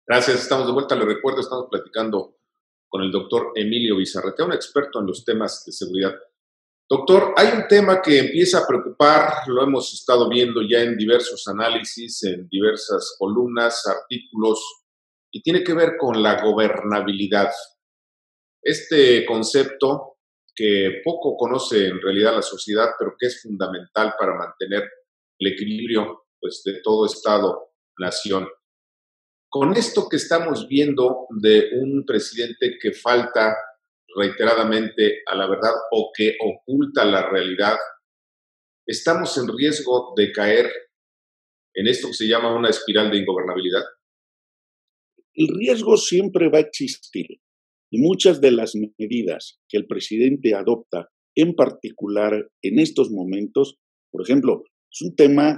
Gracias, estamos de vuelta. Le recuerdo, estamos platicando con el doctor Emilio Bizarreta, un experto en los temas de seguridad. Doctor, hay un tema que empieza a preocupar, lo hemos estado viendo ya en diversos análisis, en diversas columnas, artículos, y tiene que ver con la gobernabilidad. Este concepto que poco conoce en realidad la sociedad, pero que es fundamental para mantener el equilibrio pues, de todo Estado-nación. Con esto que estamos viendo de un presidente que falta reiteradamente a la verdad o que oculta la realidad, estamos en riesgo de caer en esto que se llama una espiral de ingobernabilidad. El riesgo siempre va a existir y muchas de las medidas que el presidente adopta, en particular en estos momentos, por ejemplo, es un tema,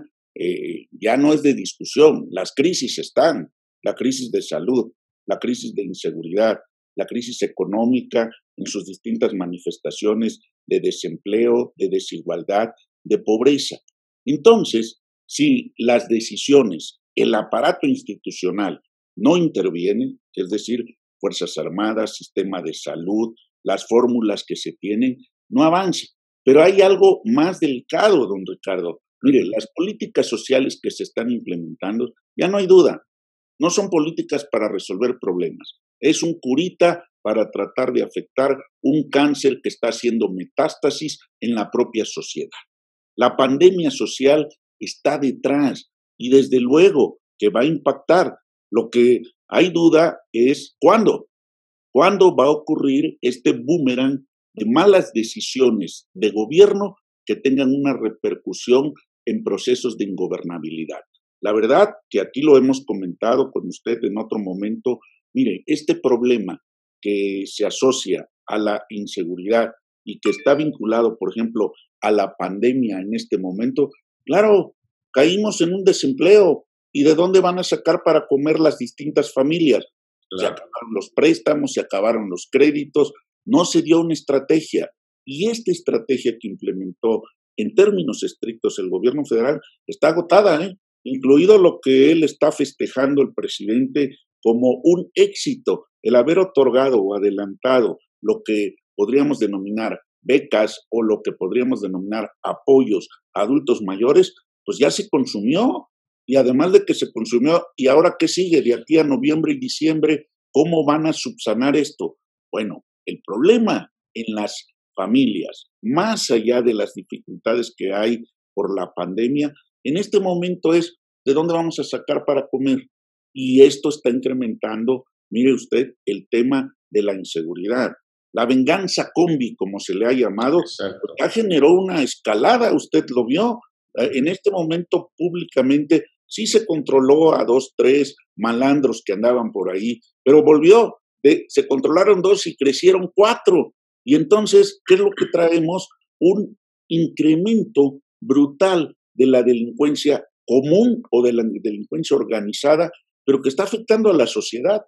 ya no es de discusión, las crisis están, la crisis de salud, la crisis de inseguridad, la crisis económica en sus distintas manifestaciones de desempleo, de desigualdad, de pobreza. Entonces, si las decisiones, el aparato institucional no intervienen, es decir, Fuerzas Armadas, sistema de salud, las fórmulas que se tienen, no avanza. Pero hay algo más delicado, don Ricardo. Mire, las políticas sociales que se están implementando, ya no hay duda, no son políticas para resolver problemas. Es un curita para tratar de afectar un cáncer que está haciendo metástasis en la propia sociedad. La pandemia social está detrás y desde luego que va a impactar. Lo que hay duda es cuándo. ¿Cuándo va a ocurrir este boomerang de malas decisiones de gobierno que tengan una repercusión en procesos de ingobernabilidad? La verdad que aquí lo hemos comentado con usted en otro momento. Mire, este problema que se asocia a la inseguridad y que está vinculado, por ejemplo, a la pandemia en este momento, claro, caímos en un desempleo. ¿Y de dónde van a sacar para comer las distintas familias? Se Claro. acabaron los préstamos, se acabaron los créditos, no se dio una estrategia. Y esta estrategia que implementó en términos estrictos el gobierno federal está agotada, incluido lo que él está festejando el presidente como un éxito, el haber otorgado o adelantado lo que podríamos denominar becas o lo que podríamos denominar apoyos a adultos mayores, pues ya se consumió. Y además de que se consumió, ¿y ahora qué sigue de aquí a noviembre y diciembre? ¿Cómo van a subsanar esto? Bueno, el problema en las familias, más allá de las dificultades que hay por la pandemia, en este momento es ¿de dónde vamos a sacar para comer? Y esto está incrementando, mire usted, el tema de la inseguridad. La venganza combi, como se le ha llamado, pues Exacto. ya generó una escalada, usted lo vio. En este momento públicamente sí se controló a 2, 3 malandros que andaban por ahí, pero volvió, se controlaron 2 y crecieron 4. Y entonces, ¿qué es lo que traemos? Un incremento brutal de la delincuencia común o de la delincuencia organizada, pero que está afectando a la sociedad.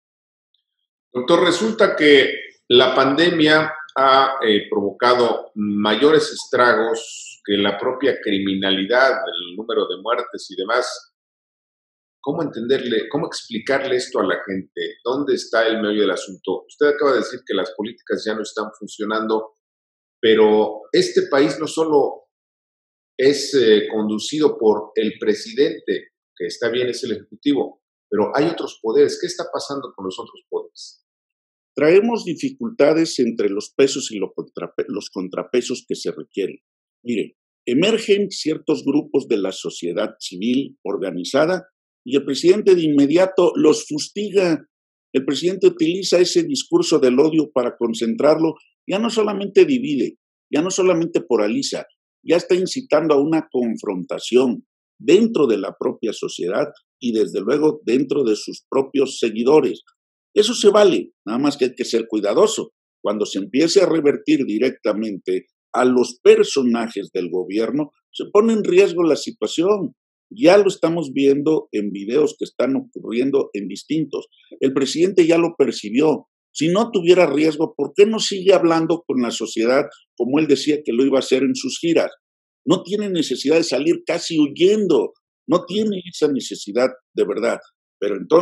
Doctor, resulta que la pandemia ha provocado mayores estragos que la propia criminalidad, el número de muertes y demás. ¿Cómo entenderle, cómo explicarle esto a la gente? ¿Dónde está el meollo del asunto? Usted acaba de decir que las políticas ya no están funcionando, pero este país no solo es conducido por el presidente, que está bien, es el ejecutivo, pero hay otros poderes. ¿Qué está pasando con los otros poderes? Traemos dificultades entre los pesos y los contrapesos que se requieren. Mire, emergen ciertos grupos de la sociedad civil organizada y el presidente de inmediato los fustiga. El presidente utiliza ese discurso del odio para concentrarlo. Ya no solamente divide, ya no solamente polariza, ya está incitando a una confrontación dentro de la propia sociedad y desde luego dentro de sus propios seguidores. Eso se vale, nada más que hay que ser cuidadoso. Cuando se empiece a revertir directamente a los personajes del gobierno, se pone en riesgo la situación. Ya lo estamos viendo en videos que están ocurriendo en distintos. El presidente ya lo percibió. Si no tuviera riesgo, ¿por qué no sigue hablando con la sociedad como él decía que lo iba a hacer en sus giras? No tiene necesidad de salir casi huyendo. No tiene esa necesidad de verdad. Pero entonces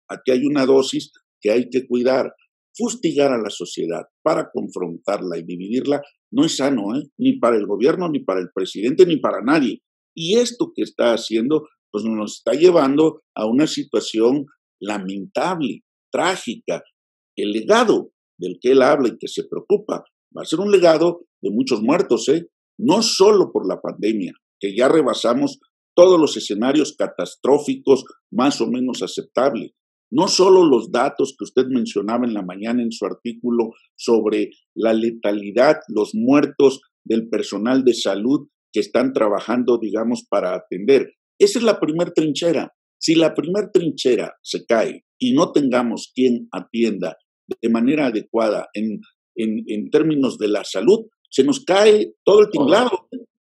aquí hay una dosis que hay que cuidar. Fustigar a la sociedad para confrontarla y dividirla no es sano, ni para el gobierno, ni para el presidente, ni para nadie. Y esto que está haciendo, pues nos está llevando a una situación lamentable, trágica. El legado del que él habla y que se preocupa va a ser un legado de muchos muertos, no solo por la pandemia, que ya rebasamos todos los escenarios catastróficos más o menos aceptables. No solo los datos que usted mencionaba en la mañana en su artículo sobre la letalidad, los muertos del personal de salud que están trabajando, digamos, para atender. Esa es la primer trinchera. Si la primer trinchera se cae y no tengamos quien atienda de manera adecuada en términos de la salud, se nos cae todo el tinglado.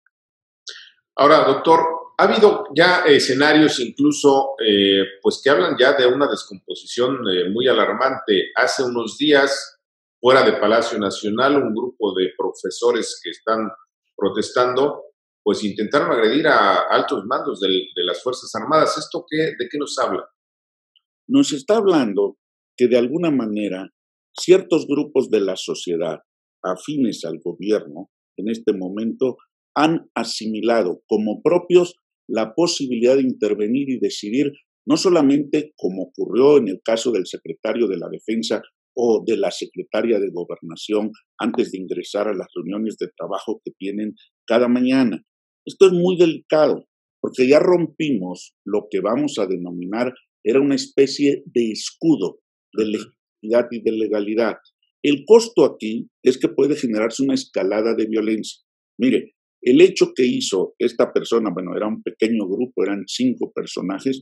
Ahora, doctor, ha habido ya escenarios incluso pues que hablan ya de una descomposición muy alarmante. Hace unos días, fuera de Palacio Nacional, un grupo de profesores que están protestando, pues intentaron agredir a altos mandos de las Fuerzas Armadas. ¿Esto de qué nos habla? Nos está hablando que de alguna manera ciertos grupos de la sociedad afines al gobierno en este momento han asimilado como propios la posibilidad de intervenir y decidir, no solamente como ocurrió en el caso del secretario de la Defensa o de la secretaria de Gobernación antes de ingresar a las reuniones de trabajo que tienen cada mañana. Esto es muy delicado, porque ya rompimos lo que vamos a denominar era una especie de escudo de legitimidad y de legalidad. El costo aquí es que puede generarse una escalada de violencia. Mire, el hecho que hizo esta persona, bueno, era un pequeño grupo, eran 5 personajes,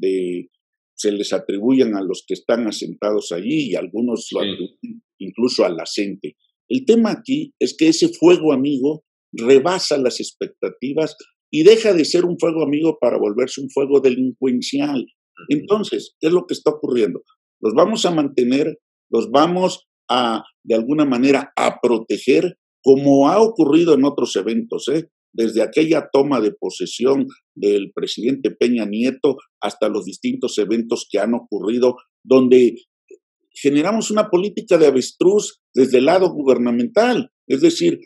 se les atribuyen a los que están asentados allí y algunos lo atribuyen incluso a la gente. El tema aquí es que ese fuego amigo rebasa las expectativas y deja de ser un fuego amigo para volverse un fuego delincuencial. Entonces, ¿qué es lo que está ocurriendo? Los vamos a mantener, los vamos a, de alguna manera, a proteger, como ha ocurrido en otros eventos, desde aquella toma de posesión del presidente Peña Nieto hasta los distintos eventos que han ocurrido, donde generamos una política de avestruz desde el lado gubernamental, es decir,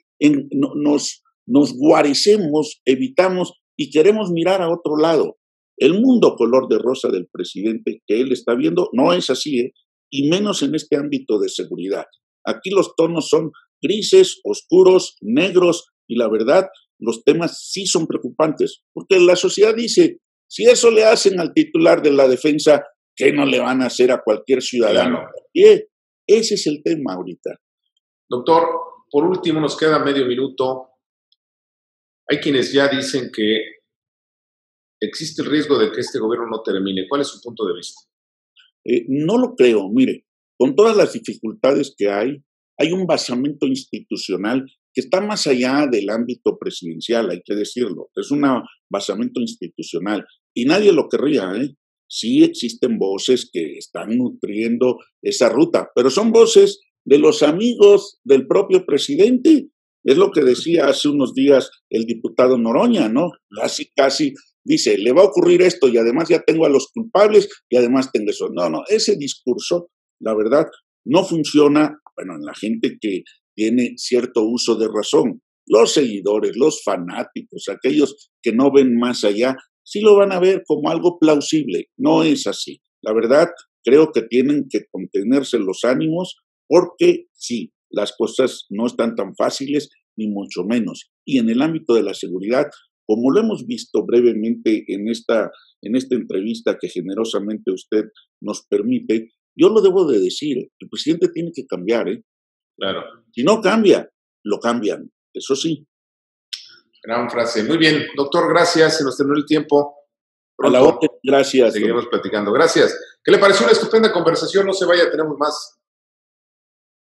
nos guarecemos, evitamos y queremos mirar a otro lado. El mundo color de rosa del presidente que él está viendo no es así, y menos en este ámbito de seguridad. Aquí los tonos son grises, oscuros, negros, y la verdad, los temas sí son preocupantes, porque la sociedad dice, si eso le hacen al titular de la defensa, ¿qué no le van a hacer a cualquier ciudadano? Claro. Y ese es el tema ahorita. Doctor, por último, nos queda medio minuto. Hay quienes ya dicen que existe el riesgo de que este gobierno no termine. ¿Cuál es su punto de vista? No lo creo. Mire, con todas las dificultades que hay un basamento institucional que está más allá del ámbito presidencial, hay que decirlo. Es un basamento institucional y nadie lo querría, Sí existen voces que están nutriendo esa ruta, pero son voces de los amigos del propio presidente. Es lo que decía hace unos días el diputado Noroña, ¿no? Casi dice, le va a ocurrir esto y además ya tengo a los culpables y además tengo eso. No, ese discurso, la verdad, no funciona, bueno, en la gente que tiene cierto uso de razón. Los seguidores, los fanáticos, aquellos que no ven más allá, sí lo van a ver como algo plausible. No es así. La verdad, creo que tienen que contenerse los ánimos porque sí, las cosas no están tan fáciles, ni mucho menos. Y en el ámbito de la seguridad, como lo hemos visto brevemente en esta entrevista que generosamente usted nos permite, yo lo debo de decir, el presidente tiene que cambiar, Claro. Si no cambia, lo cambian, eso sí. Gran frase. Muy bien, doctor, gracias. Se nos terminó el tiempo. Pronto, a la orden, gracias. Seguiremos platicando. Gracias. ¿Qué le pareció una estupenda conversación? No se vaya, tenemos más.